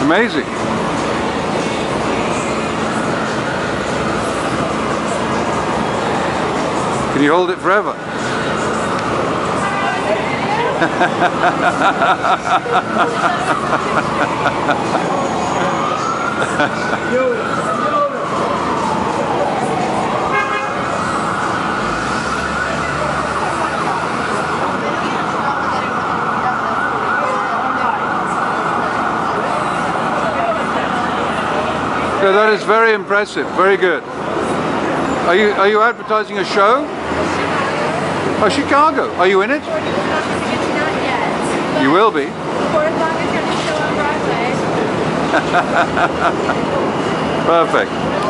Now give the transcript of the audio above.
Amazing. Can you hold it forever? So that is very impressive, very good. Are you advertising a show? Oh, Chicago. Are you in it? Not yet. You will be. For as long as you're still on Broadway. Perfect.